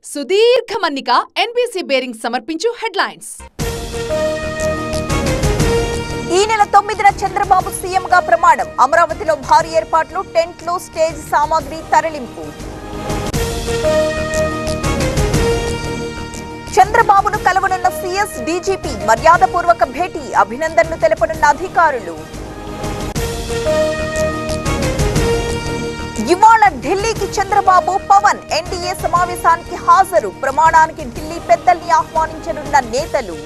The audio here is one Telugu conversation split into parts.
సుదీర్ఘ మన్నిక ఎన్బీసీ బేరింగ్ సమర్పించు హెడ్లైన్స్. ఈ నెల 9న చంద్రబాబు సీఎంగా ప్రమాణం. అమరావతిలో భారీ ఏర్పాట్లు, టెంట్లు, స్టేజ్ సామాగ్రి తరలింపు. చంద్రబాబును కలవనున్న సీఎస్, డీజీపీ మర్యాదపూర్వక భేటీ, అభినందనలు తెలపనున్న అధికారులు. ఇవాళ ఢిల్లీకి చంద్రబాబు, పవన్ ఎన్డీఏ సమావేశానికి హాజరు. ప్రమాణానికి ఢిల్లీ పెద్దల్ని ఆహ్వానించనున్న నేతలు.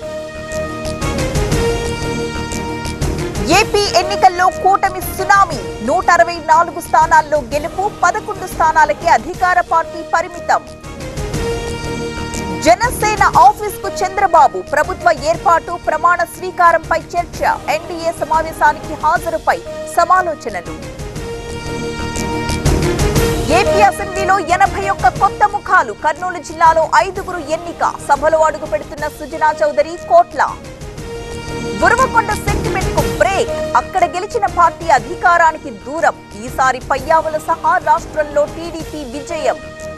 ఏపీ ఎన్నికల్లో కూటమి సునామీ. 164 స్థానాల్లో గెలుపు, 11 స్థానాలకే అధికార పార్టీ పరిమితం. జనసేన ఆఫీస్కు చంద్రబాబు, ప్రభుత్వ ఏర్పాటు, ప్రమాణ స్వీకారంపై చర్చ, ఎన్డీఏ సమావేశానికి హాజరుపై సమాలోచనలు. ఏపీ అసెంబ్లీలో 81 కొత్త ముఖాలు. కర్నూలు జిల్లాలో 5గురు ఎన్నిక. సభలో అడుగు పెడుతున్న సుజనా చౌదరి, కోట్ల. గురవకొండ సెంటిమెంట్ కు బ్రేక్. అక్కడ గెలిచిన పార్టీ అధికారానికి దూరం. ఈసారి పయ్యావుల సహా రాష్ట్రంలో టీడీపీ విజయం.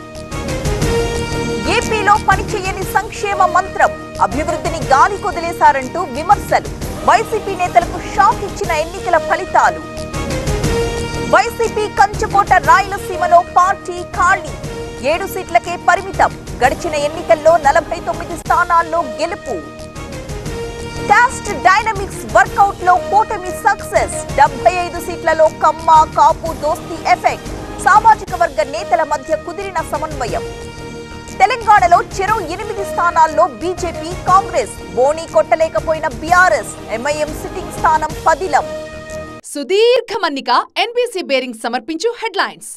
ఏపీలో పనిచేయని సంక్షేమ మంత్రం, అభివృద్ధిని గాలి కొదిలేశారంటూ విమర్శలు. వైసీపీ నేతలకు షాక్ ఇచ్చిన ఎన్నికల ఫలితాలు. వైసీపీ కంచుకోట రాయలసీమలో పార్టీ ఖాళీ, 7 సీట్లకే పరిమితం. గడిచిన ఎన్నికల్లో 49 స్థానాల్లో గెలుపు. కాస్ట్ డైనమిక్స్ వర్కౌట్ లో కూటమి సక్సెస్. 75 సీట్లలో కమ్మ, కాపు, దోస్తీ ఎఫెక్ట్. సామాజిక వర్గ నేతల మధ్య కుదిరిన సమన్వయం. తెలంగాణలో చెరో 8 స్థానాల్లో బీజేపీ, కాంగ్రెస్. బోణీ కొట్టలేకపోయిన బీఆర్ఎస్. ఎంఐఎం సిట్టింగ్ స్థానం పదిలం. సుదీర్ఘ మన్నిక ఎన్బీసీ బేరింగ్ సమర్పించు హెడ్లైన్స్.